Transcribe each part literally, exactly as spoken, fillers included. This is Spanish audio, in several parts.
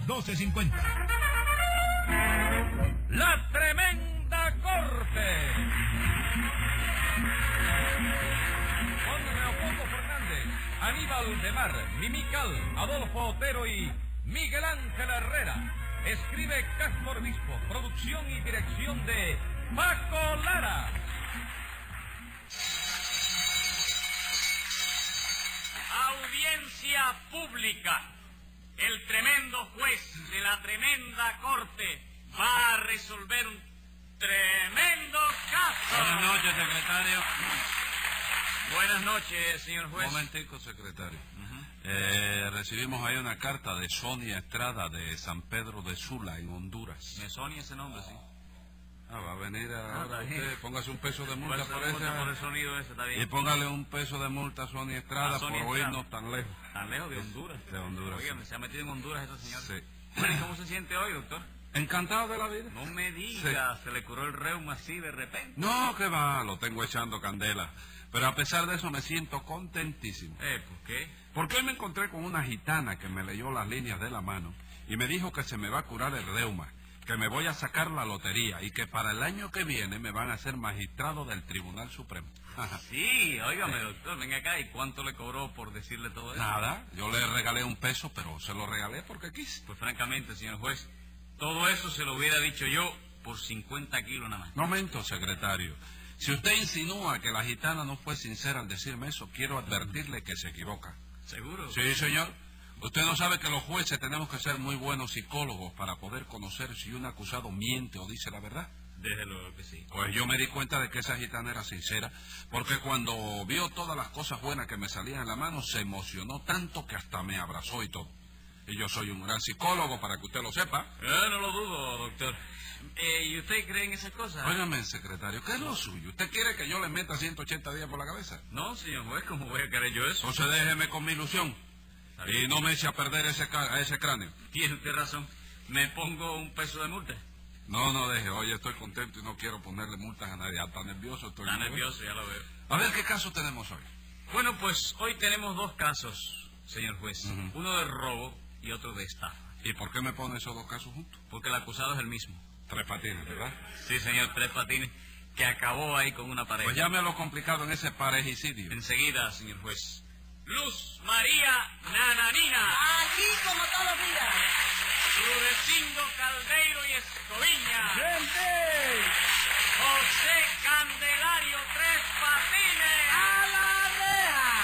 doce cincuenta. La Tremenda Corte. Con Leopoldo Fernández, Aníbal de Mar, Mimical, Adolfo Otero y Miguel Ángel Herrera. Escribe Castro Obispo. Producción y dirección de Paco Lara. Audiencia pública. El tremendo juez de la tremenda corte va a resolver un tremendo caso. Buenas noches, secretario. Buenas noches, señor juez. Un momentico, secretario. Uh-huh. eh, recibimos ahí una carta de Sonia Estrada de San Pedro de Sula, en Honduras. Me Sonia ese nombre, sí. Ah, va a venir Ah, ahora está bien. usted. Póngase un peso de multa Peso por de multa esa. por el sonido ese, está bien. Y póngale un peso de multa a Sonia Estrada A Sonia por Estrada. oírnos tan lejos. Tan lejos de Honduras. De Honduras. Oigan, se ha metido en Honduras esta señora. Sí. Bueno, ¿y cómo se siente hoy, doctor? Encantado de la vida. No me diga, Sí. se le curó el reuma así de repente. No, que va, lo tengo echando candela. Pero a pesar de eso me siento contentísimo. Eh, ¿por qué? Porque hoy me encontré con una gitana que me leyó las líneas de la mano y me dijo que se me va a curar el reuma, que me voy a sacar la lotería y que para el año que viene me van a hacer magistrado del Tribunal Supremo. Sí, óigame, doctor, venga acá. ¿Y cuánto le cobró por decirle todo eso? Nada, yo le regalé un peso, pero se lo regalé porque quise. Pues francamente, señor juez, todo eso se lo hubiera dicho yo por cincuenta kilos nada más. Momento, secretario. Si usted insinúa que la gitana no fue sincera al decirme eso, quiero advertirle que se equivoca. ¿Seguro? Sí, señor. Usted no sabe que los jueces tenemos que ser muy buenos psicólogos para poder conocer si un acusado miente o dice la verdad. Desde luego que sí. Pues yo me di cuenta de que esa gitana era sincera, porque cuando vio todas las cosas buenas que me salían en la mano, se emocionó tanto que hasta me abrazó y todo. Y yo soy un gran psicólogo, para que usted lo sepa. Eh, no lo dudo, doctor. Eh, ¿Y usted cree en esas cosas? Óigame, secretario, ¿qué es lo suyo? ¿Usted quiere que yo le meta ciento ochenta días por la cabeza? No, señor juez, ¿cómo voy a querer yo eso? Entonces déjeme con mi ilusión y no me eche a perder ese, ca- a ese cráneo. Tiene usted razón. ¿Me pongo un peso de multa? No, no deje. Oye, estoy contento y no quiero ponerle multas a nadie. Hasta nervioso estoy. Está nervioso, ya lo veo. A ver, ¿qué caso tenemos hoy? Bueno, pues hoy tenemos dos casos, señor juez. Ujú. Uno de robo y otro de estafa. ¿Y por qué me pone esos dos casos juntos? Porque el acusado es el mismo. Tres patines, ¿verdad? Sí, señor, Tres Patines, que acabó ahí con una pareja. Pues llame a lo complicado en ese parejicidio. Enseguida, señor juez. Luz María Nananina. Aquí como todos los días. Rudecindo Caldeiro y Escoviña. ¡Gente! José Candelario Tres Patines. ¡A la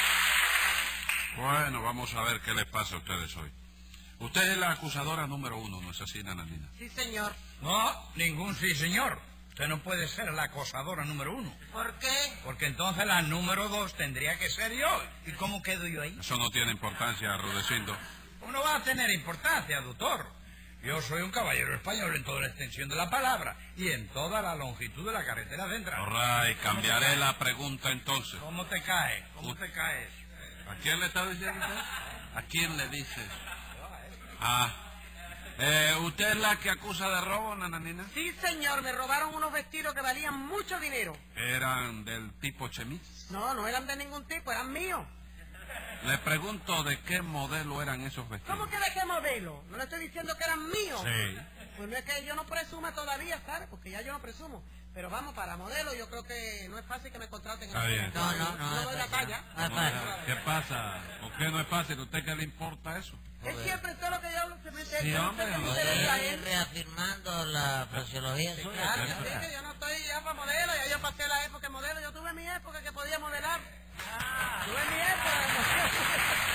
reja! Bueno, vamos a ver qué les pasa a ustedes hoy. Usted es la acusadora número uno, ¿no es así, Nananina? Sí, señor. No, ningún sí, señor. Usted no puede ser la acosadora número uno. ¿Por qué? Porque entonces la número dos tendría que ser yo. ¿Y cómo quedo yo ahí? Eso no tiene importancia, Rudecindo. Uno va a tener importancia, doctor. Yo soy un caballero español en toda la extensión de la palabra y en toda la longitud de la carretera central. All right, cambiaré la pregunta entonces. ¿Cómo te cae? ¿Cómo te caes? ¿A quién le está diciendo usted? ¿A quién le dices? Ah, eh, ¿usted es la que acusa de robo, Nananina? Sí, señor. Me robaron unos vestidos que valían mucho dinero. ¿Eran del tipo chemis? No, no eran de ningún tipo, eran míos. Le pregunto de qué modelo eran esos vestidos. ¿Cómo que de qué modelo? No le estoy diciendo que eran míos. Sí. Pues no es que yo no presuma todavía, ¿sabes? Porque ya yo no presumo. Pero vamos, para modelo yo creo que no es fácil que me contraten. Está bien. No, no, no. No doy la talla. ¿Qué pasa? ¿Por qué no es fácil? ¿A usted qué le importa eso? Es siempre todo lo que yo hablo se me Sí, hombre, se me hombre. interesa a Estoy él. reafirmando la fraseología suya. Claro, Eso así es. que yo no estoy ya para modelo, ya yo pasé la época de modelo, yo tuve mi época que podía modelar. Tuve mi época.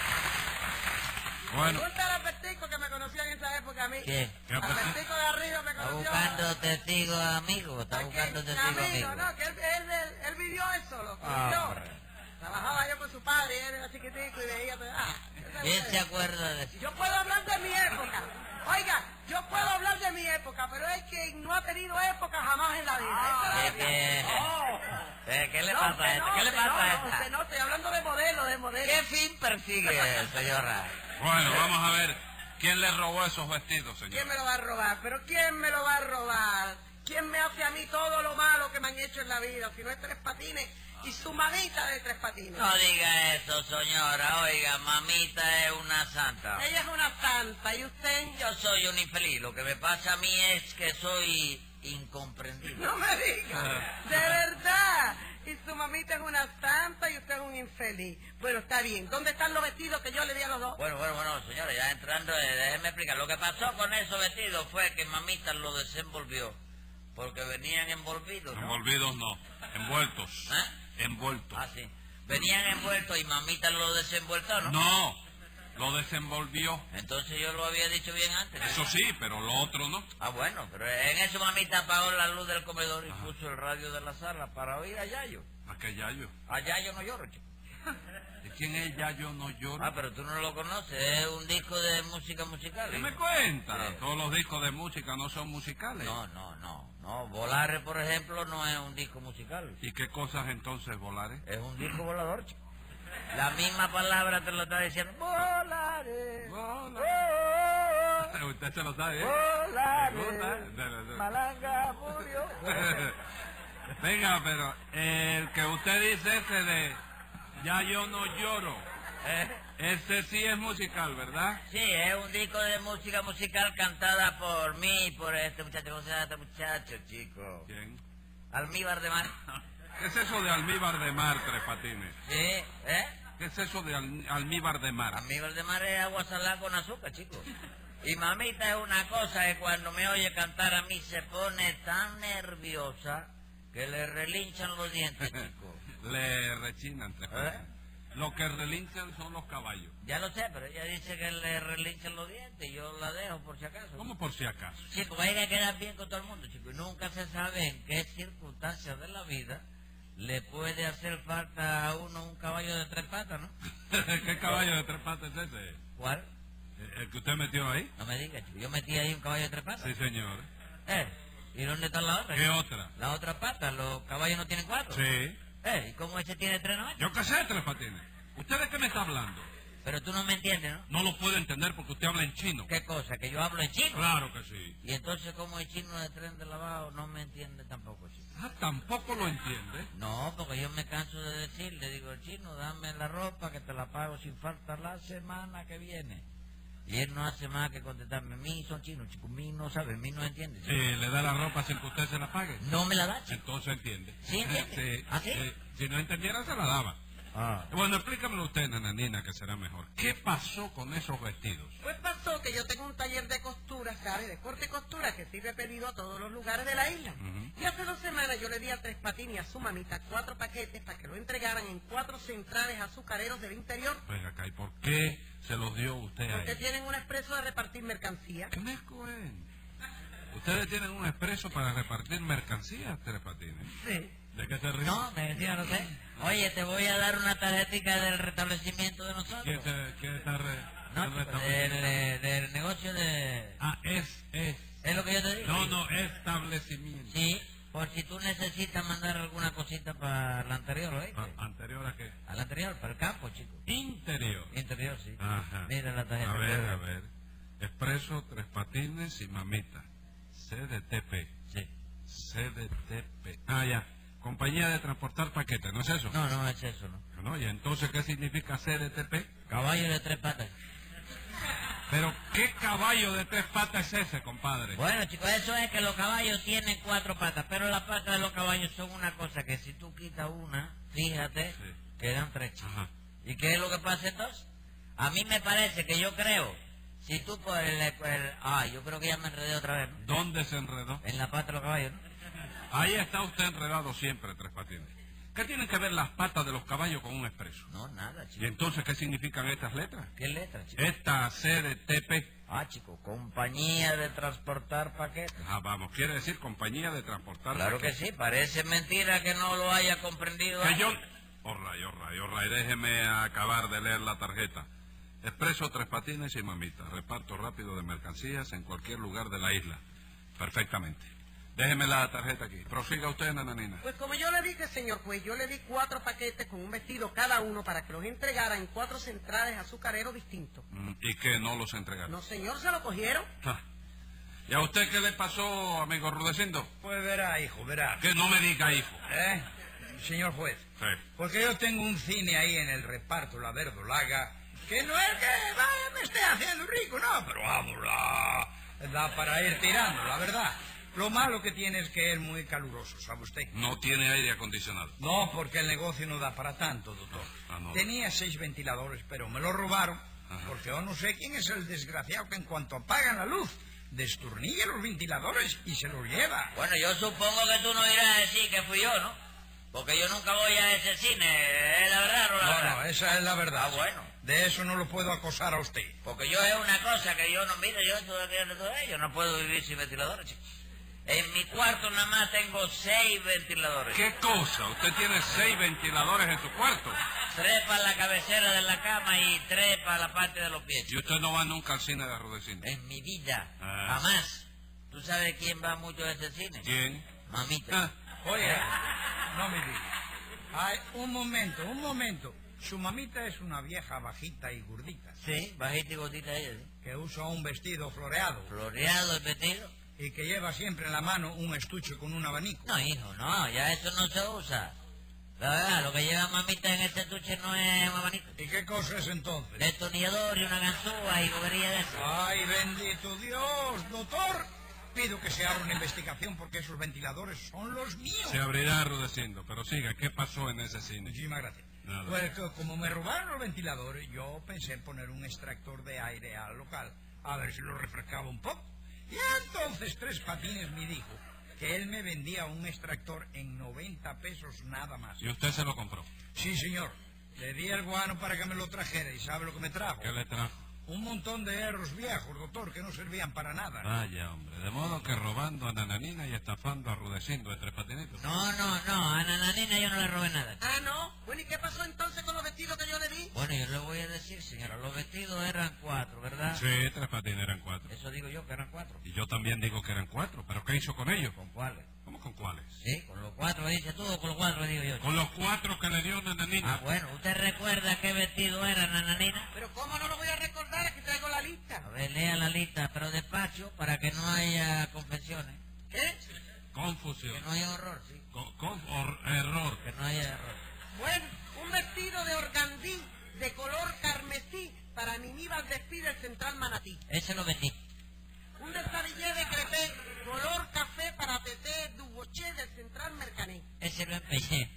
Bueno, Pregunta al Albertico que me conocía en esa época a mí. ¿Qué? ¿Qué Albertico? Albertico de arriba me Está conoció. buscando testigos amigos, está Aquí, buscando testigos amigo, amigos. no, que él, él, él, él vivió eso, lo Ah, vivió. hombre. Trabajaba yo con su padre, y él era chiquitico y veía... Ah, ¿Quién se acuerda de eso? yo puedo hablar de mi época. Oiga, yo puedo hablar de mi época, pero es que no ha tenido época jamás en la vida. Esa es la ¿Qué, qué? verdad. No. Eh, ¿Qué le No, pasa que a esta? no, ¿Qué le que pasa no, a no, esta? que no, estoy hablando de modelo, de modelo. ¿Qué fin persigue, señora? bueno, vamos a ver. ¿Quién le robó esos vestidos, señor? ¿Quién me lo va a robar? ¿Pero quién me lo va a robar? ¿Quién me hace a mí todo lo malo que me han hecho en la vida? Si no es Tres Patines, y su mamita de Tres Patines. No diga eso, señora. Oiga, mamita es una santa. Ella es una santa, ¿y usted? Yo soy un infeliz. Lo que me pasa a mí es que soy incomprendido. No me diga. De verdad. Y su mamita es una santa y usted es un infeliz. Bueno, está bien. ¿Dónde están los vestidos que yo le di a los dos? Bueno, bueno, bueno, señora, ya entrando, eh, déjeme explicar. Lo que pasó con esos vestidos fue que mamita lo desenvolvió. Porque venían envolvidos, ¿no? Envolvidos no, envueltos. ¿Eh? Envueltos. Ah, sí. Venían envueltos y mamita lo desenvueltó, ¿no? No, lo desenvolvió. Entonces yo lo había dicho bien antes. Eso sí, pero lo otro no. Ah, bueno, pero en eso mamita apagó la luz del comedor y puso el radio de la sala para oír a Yayo. ¿A qué Yayo? A Yayo no lloro, chico. ¿De quién es Yayo no lloro? Ah, pero tú no lo conoces, es un disco de música musical. ¿Qué hijo. me cuenta? Sí. Todos los discos de música no son musicales. No, no, no, no. Volares, por ejemplo, no es un disco musical. ¿Y qué cosas entonces, Volares? Es un disco volador, chico. La misma palabra te lo está diciendo. Volares. Volares. Usted se lo sabe, ¿eh? Volares. Me gusta. Dale, dale. Malanga murió. Venga, pero el que usted dice ese de Ya yo no lloro, ¿Eh? ese sí es musical, ¿verdad? Sí, es un disco de música musical cantada por mí y por este muchacho. ¿Cómo se llama este muchacho, chico? ¿Quién? Almíbar de Mar. ¿Qué es eso de almíbar de mar, Tres Patines? Sí, ¿eh? ¿Qué es eso de al- almíbar de mar? Almíbar de Mar es agua salada con azúcar, chico. Y mamita es una cosa que cuando me oye cantar a mí se pone tan nerviosa que le relinchan los dientes, chico. Le rechinan, Tres ¿Eh? Patines. Lo que relinchan son los caballos. Ya lo sé, pero ella dice que le relinchan los dientes y yo la dejo por si acaso. ¿Cómo por si acaso? Chico, hay que quedar bien con todo el mundo, chico. Y nunca se sabe en qué circunstancias de la vida le puede hacer falta a uno un caballo de tres patas, ¿no? ¿Qué caballo de tres patas es ese? ¿Cuál? ¿El- ¿El que usted metió ahí? No me digas, chico. Yo metí ahí un caballo de tres patas. Sí, señor. ¿Eh? ¿Y dónde está la otra? ¿Qué otra? La otra pata. ¿Los caballos no tienen cuatro? Sí. ¿Eh? ¿Y cómo ese tiene tres no? Yo qué sé, Tres Patines. ¿Usted de qué me está hablando? Pero tú no me entiendes, ¿no? No lo puedo entender porque usted habla en chino. ¿Qué cosa? ¿Que yo hablo en chino? Claro que sí. Y entonces, como el chino de tren de lavado no me entiende tampoco, chico. Ah, tampoco lo entiende. No, porque yo me canso de decir, le digo al chino, dame la ropa que te la pago sin falta la semana que viene. Y él no hace más que contestarme, mí son chinos, chicos, mí no sabe, mí no entiende. Sí, le da la ropa sin que usted se la pague. No me la da, chico. Entonces entiende. ¿Sí entiende? Sí. ¿Ah, sí? Eh, si no entendiera, se la daba. Ah. Bueno, explícamelo usted, nananina, que será mejor. ¿Qué pasó con esos vestidos? Pues pasó que yo tengo un taller de costura, ¿sabe? De corte y costura que sirve pedido a todos los lugares de la isla. Ujú. Y hace dos semanas yo le di a Tres Patines y a su mamita cuatro paquetes para que lo entregaran en cuatro centrales azucareros del interior. Pues acá, ¿y por qué se los dio usted a Porque ellos? tienen un expreso de repartir mercancía. ¿Qué me cuen? Ustedes tienen un expreso para repartir mercancías, Tres Patines. Sí. ¿De qué se ríe? No, me decía, no sé. Oye, te voy a dar una tarjetita del restablecimiento de nosotros. ¿Quién, se, quién está re, No, el chico, restablecimiento? del, eh, del negocio de... Ah, es, es. ¿Es lo que yo te digo? No, no, establecimiento. Sí, por si tú necesitas mandar alguna cosita para la anterior, ¿oíste? Ah, ¿Anterior a qué? A la anterior, para el campo, chico. Interior. Interior, sí. Ajá. Mira la tarjeta. A ver, a ver. Expreso, Tres Patines y Mamita. C D T P. Sí. C D T P. Ah, ya. Compañía de transportar paquetes, ¿no es eso? No, no es eso, ¿no? No, ¿y entonces qué significa C D T P? Caballo de tres patas. Pero, ¿qué caballo de tres patas es ese, compadre? Bueno, chicos, eso es que los caballos tienen cuatro patas, pero las patas de los caballos son una cosa que si tú quitas una, fíjate, Sí. quedan tres, chicos. Ajá. ¿Y qué es lo que pasa entonces? A mí me parece que yo creo, si tú por el... el- ah, yo creo que ya me enredé otra vez, ¿no? ¿Dónde se enredó? En la pata de los caballos, ¿no? Ahí está usted enredado siempre, Tres Patines. ¿Qué tienen que ver las patas de los caballos con un expreso? No, nada, ¿Y chico. entonces qué significan estas letras? ¿Qué letra, chico? Esta C D T P. Ah, chico, compañía de transportar paquetes. Ah, vamos, quiere decir compañía de transportar Claro que paquetes. sí, parece mentira que no lo haya comprendido. Que antes. yo... Orray, orray, orray, déjeme acabar de leer la tarjeta. Expreso, Tres Patines y Mamita. Reparto rápido de mercancías en cualquier lugar de la isla. Perfectamente. Déjeme la tarjeta aquí. Prosiga usted, nananina. Pues como yo le dije, señor juez, yo le di cuatro paquetes con un vestido cada uno para que los entregara en cuatro centrales azucareros distintos. Mm, ¿Y que no los entregaron? No, señor, se lo cogieron. Ah. ¿Y a usted qué le pasó, amigo Rudecindo? Pues verá, hijo, verá. Que no me diga, hijo. ¿Eh? señor juez, Sí. porque yo tengo un cine ahí en el reparto La Verdolaga, que no es que vaya, me esté haciendo rico, no, pero vamos, la, da para ir tirando, la verdad. Lo malo que tiene es que es muy caluroso, ¿sabe usted? No tiene aire acondicionado. No, porque el negocio no da para tanto, doctor. Ah, no. Tenía seis ventiladores, pero me lo robaron, Ajá. porque yo no sé quién es el desgraciado que en cuanto apagan la luz, destornilla los ventiladores y se los lleva. Bueno, yo supongo que tú no irás a decir que fui yo, ¿no? Porque yo nunca voy a ese cine, ¿es la verdad o la No, verdad? no, esa es la verdad. Ah, bueno. De eso no lo puedo acosar a usted. Porque yo es una cosa que yo no, mire, yo, yo, yo, yo no puedo vivir sin ventiladores, chico. En mi cuarto nada más tengo seis ventiladores. ¿Qué cosa? Usted tiene seis ventiladores en su cuarto. Tres para la cabecera de la cama y tres para la parte de los pies. Y usted no va nunca al cine de Rudecindo. En mi vida, Ah. jamás. ¿Tú sabes quién va mucho a ese cine? ¿Quién? Mamita. Ah, Oye, no me diga. Ay, un momento, un momento. Su mamita es una vieja bajita y gordita, Sí, bajita y gordita ella, sí. que usa un vestido floreado Floreado el vestido. y que lleva siempre en la mano un estuche con un abanico. No, hijo, no, ya eso no se usa. La verdad, lo que lleva mamita en este estuche no es un abanico. ¿Y qué cosa es entonces? Destornillador y una ganzúa y bobería de eso. Ay, bendito Dios, doctor. Pido que se abra una investigación porque esos ventiladores son los míos. se abrirá Rudecindo, pero siga, ¿qué pasó en ese cine? Muchísimas gracias. Nada. Pues que como me robaron los ventiladores, yo pensé en poner un extractor de aire al local, a ver si lo refrescaba un poco. Y entonces Tres Patines me dijo que él me vendía un extractor en noventa pesos nada más. ¿Y usted se lo compró? Sí, señor. Le di el guano para que me lo trajera y ¿sabe lo que me trajo? ¿Qué le trajo? Un montón de erros viejos, doctor, que no servían para nada. Vaya, hombre, de modo que robando a Nananina y estafando a Rudecindo de Tres Patinitos. No, no, no, a Nananina yo no le robé nada. Ah, ¿no? Bueno, ¿y qué pasó entonces con los vestidos que yo le di? Bueno, yo le voy a decir, señora, los vestidos eran cuatro, ¿verdad? Sí, Tres Patines eran cuatro. Eso digo yo, que eran cuatro. Y yo también digo que eran cuatro, pero ¿qué hizo con ellos? ¿Con cuáles? ¿Cómo con cuáles? Sí, con los cuatro, dice tú, o con los cuatro, digo yo. Con los cuatro que le dio Nananina. Ah, bueno, ¿usted recuerda qué vestido era, Nananina? Pero ¿cómo no lo voy a recordar? Aquí traigo la lista. A ver, lea la lista, pero despacio, para que no haya confesiones. ¿Qué? Que Confusión. no haya horror, sí. Con, con- or- error. Que no haya error. Bueno, un vestido de organdí de color carmesí para mi Níbal Despí del Central Manatí. Ese lo vendí. Un desabillé de crepé color café para Teté Duboché del Central Mercané. Ese lo empeñé.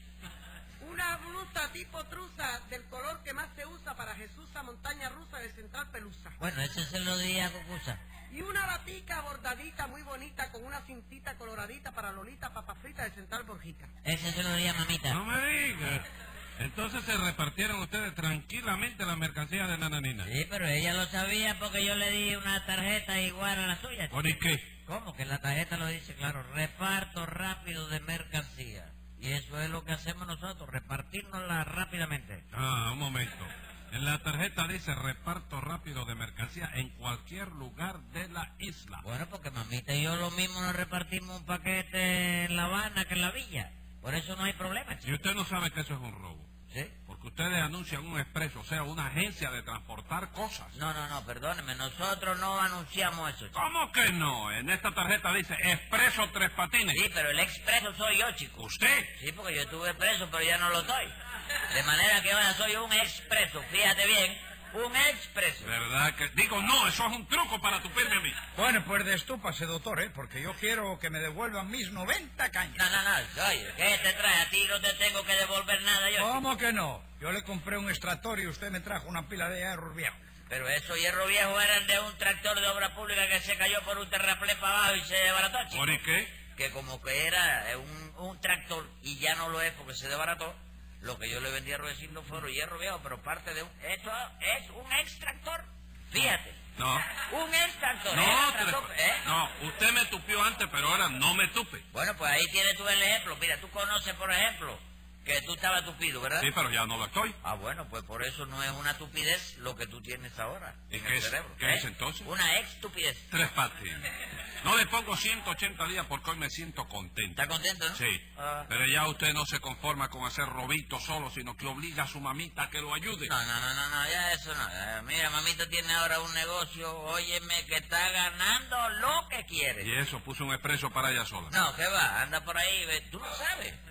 Una blusa tipo truza del color que más se usa para Jesús a Montaña Rusa del Central Pelusa. Bueno, ese se lo di a Cucusa. Y una batica bordadita muy bonita con una cintita coloradita para Lolita Papa Frita del Central Borjica. Ese se lo di a mamita. No me diga. Entonces se repartieron ustedes tranquilamente la mercancía de Nananina. Sí, pero ella lo sabía porque yo le di una tarjeta igual a la suya. ¿Por y qué? ¿Cómo? Que la tarjeta lo dice, claro, reparto rápido de mercancía. Y eso es lo que hacemos nosotros, repartirnosla rápidamente. Ah, un momento. En la tarjeta dice reparto rápido de mercancía en cualquier lugar de la isla. Bueno, porque mamita y yo lo mismo nos repartimos un paquete en La Habana que en la villa. Por eso no hay problema, Y chico. usted no sabe que eso es un robo. ¿Sí? Porque ustedes anuncian un expreso, o sea, una agencia de transportar cosas. No, no, no, perdóneme, nosotros no anunciamos eso, chico. ¿Cómo que no? En esta tarjeta dice Expreso Tres Patines. Sí, pero el expreso soy yo, chico. ¿Usted? Sí, porque yo estuve preso, pero ya no lo estoy. De manera que ahora soy un expreso, fíjate bien, un expreso. ¿Verdad que...? Digo, no, eso es un truco para tupirme a mí. Bueno, pues destúpase, doctor, ¿eh? Porque yo quiero que me devuelvan mis noventa cañas. No, no, no, oye, ¿qué te trae? A ti no te tengo que devolver nada yo. ¿Cómo que no? Yo le compré un extractor y usted me trajo una pila de hierros viejos. Pero esos hierros viejos eran de un tractor de obra pública que se cayó por un terraplén para abajo y se desbarató, chico. ¿Por y qué? Que como que era un, un tractor y ya no lo es porque se desbarató, lo que yo le vendí a Rudecindo fueron hierro viejo, pero parte de un... Esto es un extractor, fíjate. No. Un extractor, No, era Tres tractor, Patines. ¿eh? No, usted me tupió antes, pero ahora no me tupe. Bueno, pues ahí tienes tú el ejemplo. Mira, tú conoces, por ejemplo, que tú estabas tupido, ¿verdad? Sí, pero ya no lo estoy. Ah, bueno, pues por eso no es una estupidez lo que tú tienes ahora ¿Y en qué el es- cerebro. qué ¿eh? es entonces? Una estupidez. Tres Patines. No le pongo ciento ochenta días porque hoy me siento contento. ¿Está contento, no? Sí, Ah. pero ya usted no se conforma con hacer robito solo, sino que obliga a su mamita a que lo ayude. No, no, no, no, no, ya eso no. Eh, mira, mamita tiene ahora un negocio, óyeme, que está ganando lo que quiere. Y eso, puso un expreso para ella sola. No, ¿qué va? Anda por ahí, ve, tú no sabes. ¿Eh?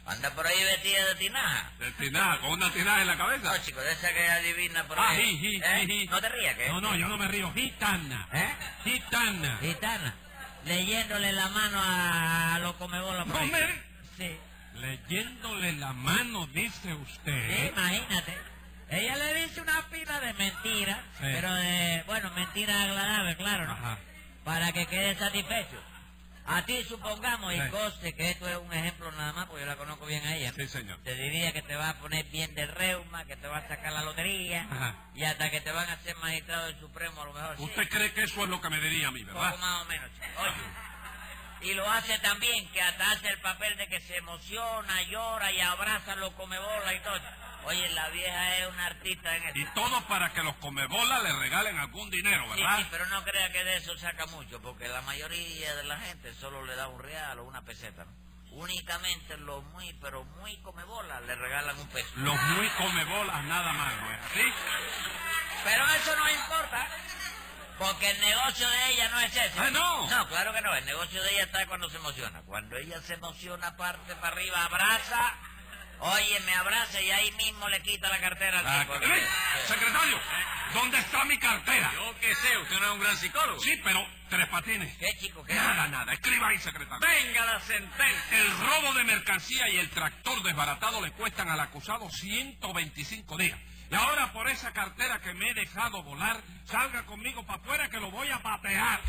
Anda por ahí vestida de tinaja. ¿De tinaja? ¿Con una tinaja en la cabeza? No, chico, de esa que adivina por Ah, ahí. ji, ji, ¿Eh? ji, ji. ¿No te rías, qué? No, no, yo no me río. Gitana. ¿Eh? Gitana. Gitana. Leyéndole la mano a los comebolas por ahí. ¿Comer? Sí. Leyéndole la mano, dice usted. Sí, imagínate. Ella le dice una pila de mentiras, Sí. pero de, bueno, mentiras agradables, claro, ¿no? Ajá. Para que quede satisfecho. A ti, supongamos, y Sí. conste que esto es un ejemplo nada más, porque yo la conozco bien a ella. Sí, señor. Te diría que te va a poner bien del reuma, que te va a sacar la lotería, Ajá. y hasta que te van a hacer magistrado del Supremo, a lo mejor. ¿Usted sí. cree que eso es lo que me diría a mí, Un verdad? poco más o menos, chico. Oye, y lo hace también, que hasta hace el papel de que se emociona, llora y abraza a los comebolas y todo. Oye, la vieja es una artista en eso. Y todo para que los comebolas le regalen algún dinero, Sí, ¿verdad? sí, pero no crea que de eso saca mucho, porque la mayoría de la gente solo le da un real o una peseta, ¿no? Únicamente los muy, pero muy comebolas le regalan un peso. Los muy comebolas nada más, ¿no es así? Pero eso no importa, porque el negocio de ella no es ese. ¡Ah, no! No, claro que no, el negocio de ella está cuando se emociona. Cuando ella se emociona, parte para arriba, abraza, oye, me abraza y ahí mismo le quita la cartera al Ah, tipo. ¿eh? Secretario, ¿dónde está mi cartera? Yo qué sé, usted no es un gran psicólogo. Sí, pero tres patines. ¿Qué, chico? ¿Qué? Nada, nada. Escriba ahí, secretario. Venga la sentencia. El robo de mercancía y el tractor desbaratado le cuestan al acusado ciento veinticinco días. Y ahora por esa cartera que me he dejado volar, salga conmigo para afuera que lo voy a patear.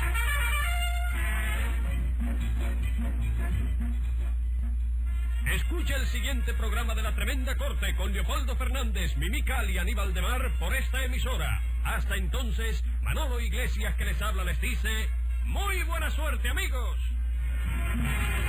Escucha el siguiente programa de La Tremenda Corte con Leopoldo Fernández, Mimical y Aníbal de Mar por esta emisora. Hasta entonces, Manolo Iglesias que les habla les dice, ¡muy buena suerte, amigos!